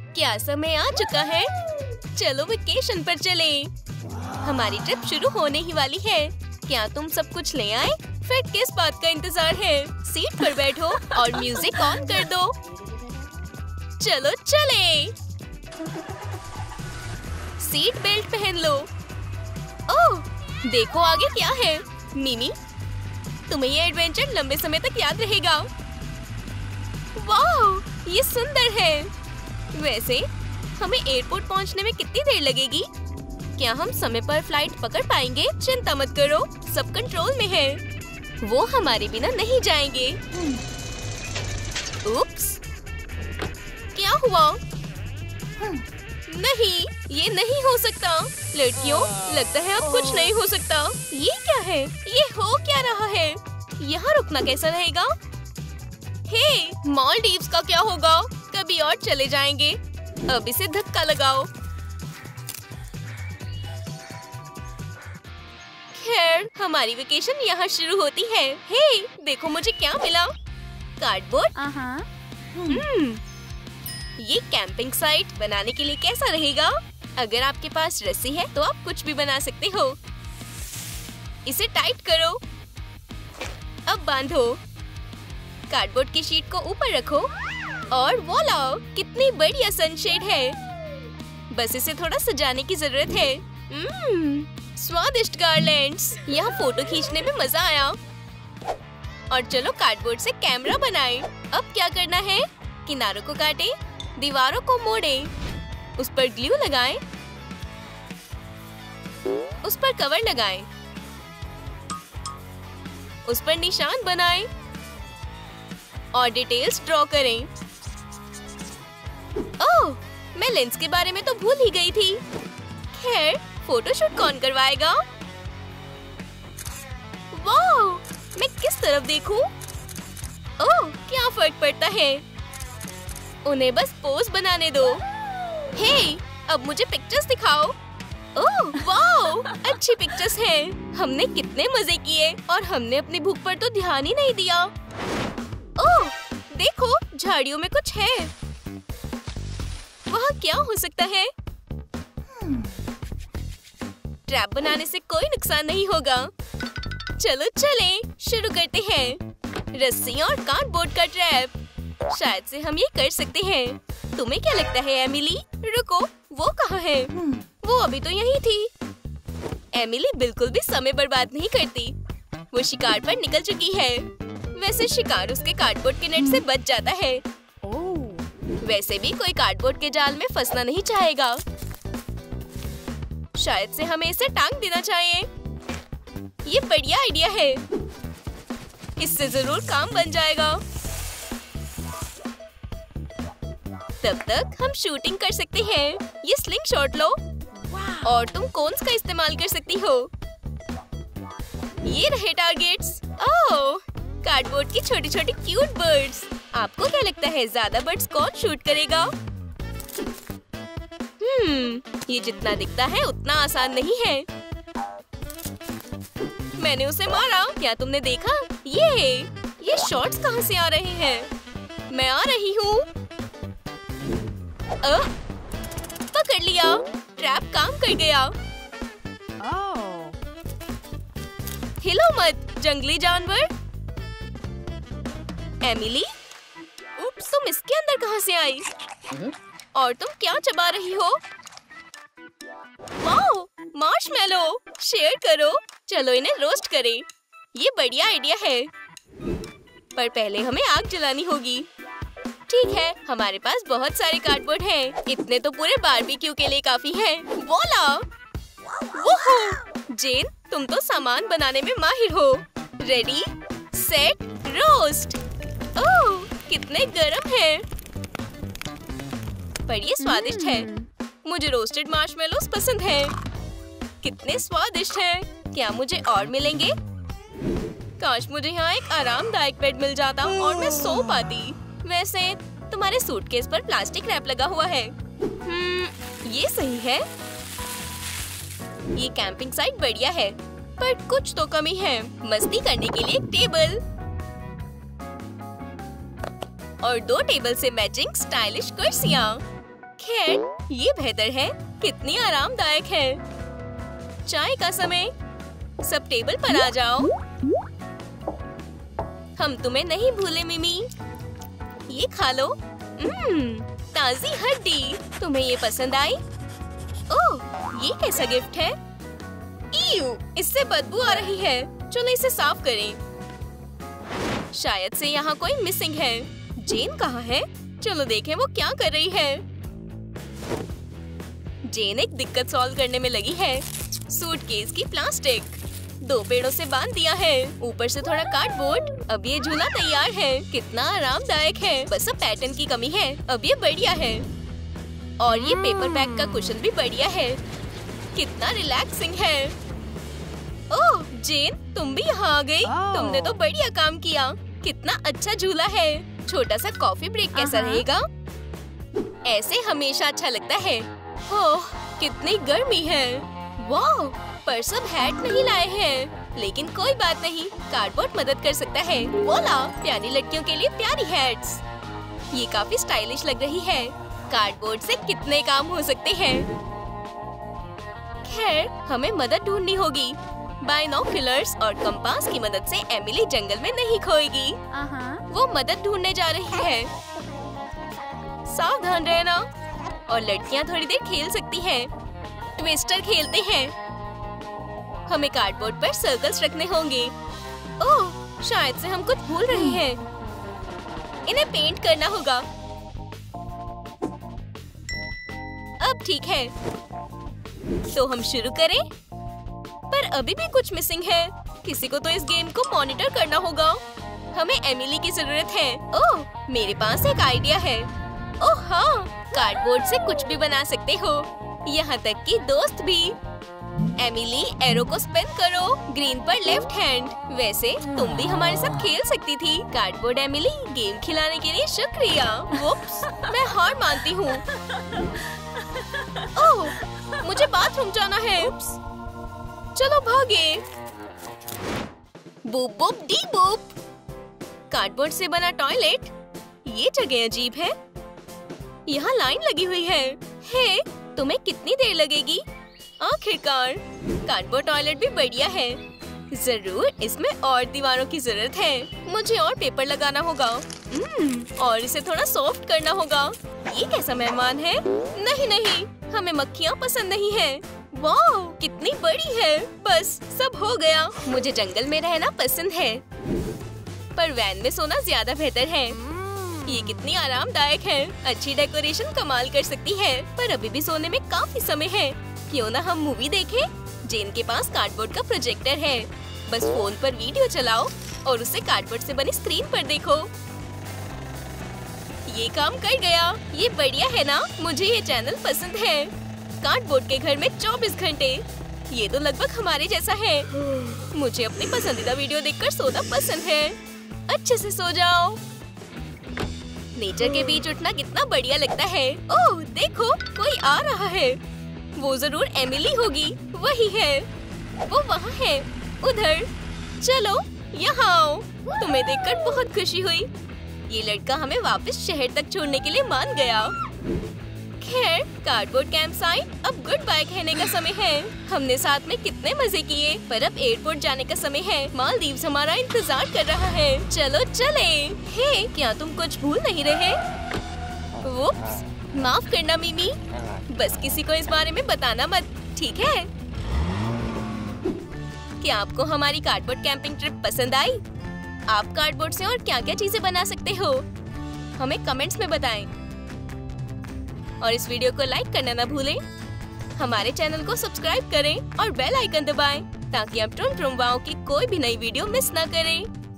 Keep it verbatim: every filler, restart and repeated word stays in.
क्या समय आ चुका है? चलो वेकेशन पर चले। हमारी ट्रिप शुरू होने ही वाली है। क्या तुम सब कुछ ले आए? फिर किस बात का इंतजार है? सीट पर बैठो और म्यूजिक ऑन कर दो। चलो चले। सीट बेल्ट पहन लो। ओह, देखो आगे क्या है। मिमी, तुम्हें ये एडवेंचर लंबे समय तक याद रहेगा। वाह, ये सुंदर है। वैसे हमें एयरपोर्ट पहुंचने में कितनी देर लगेगी? क्या हम समय पर फ्लाइट पकड़ पाएंगे? चिंता मत करो, सब कंट्रोल में है। वो हमारे बिना नहीं जाएंगे। उप्स, क्या हुआ? नहीं, ये नहीं हो सकता। लड़कियों, लगता है अब कुछ नहीं हो सकता। ये क्या है? ये हो क्या रहा है? यहाँ रुकना कैसा रहेगा? हे, मालदीव्स का क्या होगा? कभी और चले जाएंगे। अब इसे धक्का लगाओ। खैर, हमारी वेकेशन यहाँ शुरू होती है। हे, देखो मुझे क्या मिला। कार्डबोर्ड। हम्म, ये कैंपिंग साइट बनाने के लिए कैसा रहेगा? अगर आपके पास रस्सी है तो आप कुछ भी बना सकते हो। इसे टाइट करो। अब बांधो। कार्डबोर्ड की शीट को ऊपर रखो और वोला, कितनी बढ़िया सनशेड है। बस इसे थोड़ा सजाने की जरूरत है। हम्म, स्वादिष्ट गार्लैंड्स। यहाँ फोटो खींचने में मजा आया। और चलो कार्डबोर्ड से कैमरा बनाएं। अब क्या करना है? किनारों को काटें, दीवारों को मोड़ें, उस पर ग्लू लगाएं, उस पर कवर लगाएं, उस पर निशान बनाएं और डिटेल्स ड्रॉ करें। ओह, मैं लेंस के बारे में तो भूल ही गई थी। खैर, फोटोशूट कौन करवाएगा? वाह, मैं किस तरफ देखूं? ओह, क्या फर्क पड़ता है? उन्हें बस पोज बनाने दो। हे, अब मुझे पिक्चर्स दिखाओ। ओह, वाह, अच्छी पिक्चर्स हैं। हमने कितने मजे किए और हमने अपनी भूख पर तो ध्यान ही नहीं दिया। ओह, देखो, झाड़ियों में कुछ है। वहाँ क्या हो सकता है? ट्रैप बनाने से कोई नुकसान नहीं होगा। चलो चलें, शुरू करते हैं। रस्सी और कार्डबोर्ड का ट्रैप। शायद से हम ये कर सकते हैं। तुम्हें क्या लगता है एमिली? रुको, वो कहाँ है? वो अभी तो यहीं थी। एमिली बिल्कुल भी समय बर्बाद नहीं करती। वो शिकार पर निकल चुकी है। वैसे शिकार उसके कार्डबोर्ड के नेट से बच जाता है। वैसे भी कोई कार्डबोर्ड के जाल में फंसना नहीं चाहेगा। शायद से हमें इसे टांग देना चाहिए। ये बढ़िया आइडिया है। इससे जरूर काम बन जाएगा। तब तक हम शूटिंग कर सकते हैं। ये स्लिंग शॉट लो और तुम कोन्स का इस्तेमाल कर सकती हो। ये रहे टारगेट्स। ओह, कार्डबोर्ड की छोटी छोटी क्यूट बर्ड्स। आपको क्या लगता है ज्यादा बर्ड्स कौन शूट करेगा? हम्म, ये जितना दिखता है उतना आसान नहीं है। मैंने उसे मारा। क्या तुमने देखा? ये ये शॉट्स कहाँ से आ रहे हैं? मैं आ रही हूँ। अ, पकड़ लिया। ट्रैप काम कर गया। Oh. हिलो मत, जंगली जानवर। एमिली, उप्स, तुम इसके अंदर कहाँ से आई? और तुम क्या चबा रही हो? Wow, Marshmallow. शेयर करो। चलो इन्हें रोस्ट करें। ये बढ़िया आइडिया है। पर पहले हमें आग जलानी होगी। ठीक है, हमारे पास बहुत सारे कार्डबोर्ड हैं। इतने तो पूरे बारबेक्यू के लिए काफी हैं। वोला! वोहो! जेन, तुम तो सामान बनाने में माहिर हो। Ready, set, roast. ओह, कितने गरम है। पर ये स्वादिष्ट है। मुझे रोस्टेड मार्शमेलोस पसंद है। कितने स्वादिष्ट हैं। क्या मुझे और मिलेंगे? काश मुझे यहाँ एक आरामदायक बेड मिल जाता और मैं सो पाती। वैसे तुम्हारे सूटकेस पर प्लास्टिक रैप लगा हुआ है। हम्म, ये सही है। ये कैंपिंग साइट बढ़िया है, पर कुछ तो कमी है। मस्ती करने के लिए एक टेबल और दो टेबल से मैचिंग स्टाइलिश कुर्सियाँ। खैर, ये बेहतर है। कितनी आरामदायक है। चाय का समय। सब टेबल पर आ जाओ। हम तुम्हें नहीं भूले मिमी। ये खा लो। हम्म, ताजी हड्डी। तुम्हें ये पसंद आई? ओह, ये कैसा गिफ्ट है? ईयू, इससे बदबू आ रही है। चलो इसे साफ करें। शायद से यहाँ कोई मिसिंग है। जेन कहाँ है? चलो देखें वो क्या कर रही है। जेन एक दिक्कत सॉल्व करने में लगी है। सूटकेस की प्लास्टिक दो पेड़ों से बांध दिया है। ऊपर से थोड़ा कार्डबोर्ड। अब ये झूला तैयार है। कितना आरामदायक है। बस अब पैटर्न की कमी है। अब ये बढ़िया है। और ये पेपर बैग का कुशन भी बढ़िया है। कितना रिलैक्सिंग है। ओह जेन, तुम भी यहाँ आ गई। oh. तुमने तो बढ़िया काम किया। कितना अच्छा झूला है। छोटा सा कॉफी ब्रेक कैसा रहेगा? ऐसे हमेशा अच्छा लगता है। ओह, कितनी गर्मी है। वाह, पर सब हैट नहीं लाए हैं। लेकिन कोई बात नहीं, कार्डबोर्ड मदद कर सकता है। वोला, प्यारी लड़कियों के लिए प्यारी हैट्स। ये काफी स्टाइलिश लग रही है। कार्डबोर्ड से कितने काम हो सकते हैं। खैर, हमें मदद ढूंढनी होगी। बाइनोकुलर्स और कंपास की मदद से एमिली जंगल में नहीं खोएगी। वो मदद ढूंढने जा रही है। सावधान रहना। और लड़कियां थोड़ी देर खेल सकती हैं। ट्विस्टर खेलते हैं। हमें कार्डबोर्ड पर सर्कल्स रखने होंगे। ओह, शायद से हम कुछ भूल रहे हैं। इन्हें पेंट करना होगा। अब ठीक है, तो हम शुरू करें। पर अभी भी कुछ मिसिंग है। किसी को तो इस गेम को मॉनिटर करना होगा। हमें एमिली की जरूरत है। ओह, मेरे पास एक आइडिया है। ओह हाँ, कार्डबोर्ड से कुछ भी बना सकते हो, यहाँ तक कि दोस्त भी। एमिली, एरो को स्पिन करो। ग्रीन पर लेफ्ट हैंड। वैसे तुम भी हमारे साथ खेल सकती थी। कार्डबोर्ड एमिली, गेम खिलाने के लिए शुक्रिया। वुप्स, मैं हार मानती हूँ। ओह, मुझे बाथरूम जाना है। चलो भागे। Boop boop dee boop. Cardboard से बना टॉयलेट। ये जगह अजीब है। यहाँ लाइन लगी हुई है। हे, तुम्हें कितनी देर लगेगी? आखिरकार, कार्डबोर्ड टॉयलेट भी बढ़िया है। जरूर इसमें और दीवारों की जरूरत है। मुझे और पेपर लगाना होगा। और इसे थोड़ा सॉफ्ट करना होगा। ये कैसा मेहमान है? नहीं नहीं, हमें मक्खियाँ पसंद नहीं है। वाह, कितनी बड़ी है। बस सब हो गया। मुझे जंगल में रहना पसंद है, पर वैन में सोना ज्यादा बेहतर है। ये कितनी आरामदायक है। अच्छी डेकोरेशन कमाल कर सकती है, पर अभी भी सोने में काफी समय है। क्यों ना हम मूवी देखें? जेन के पास कार्डबोर्ड का प्रोजेक्टर है। बस फोन पर वीडियो चलाओ और उसे कार्डबोर्ड से बनी स्क्रीन पर देखो। ये काम कर गया। ये बढ़िया है ना? मुझे ये चैनल पसंद है। कार्डबोर्ड के घर में चौबीस घंटे। ये तो लगभग हमारे जैसा है। मुझे अपनी पसंदीदा वीडियो देखकर सोना पसंद है। अच्छे से सो जाओ। नेचर के बीच उठना कितना बढ़िया लगता है। ओह देखो, कोई आ रहा है। वो जरूर एमिली होगी। वही है, वो वहाँ है, उधर। चलो यहाँ आओ। तुम्हें देखकर बहुत खुशी हुई। ये लड़का हमें वापस शहर तक छोड़ने के लिए मान गया। खैर, कार्डबोर्ड कैंप साइट, अब गुड बाय कहने का समय है। हमने साथ में कितने मजे किए, पर अब एयरपोर्ट जाने का समय है। मालदीव्स हमारा इंतजार कर रहा है। चलो चले। हे, क्या तुम कुछ भूल नहीं रहे? वुप्स, माफ करना मिमी। बस किसी को इस बारे में बताना मत, ठीक है? क्या आपको हमारी कार्डबोर्ड कैंपिंग ट्रिप पसंद आई? आप कार्डबोर्ड से और क्या क्या चीजें बना सकते हो, हमें कमेंट्स में बताएं। और इस वीडियो को लाइक करना ना भूलें। हमारे चैनल को सब्सक्राइब करें और बेल आइकन दबाएं ताकि आप ट्रुम ट्रुम वाओ की कोई भी नई वीडियो मिस ना करें।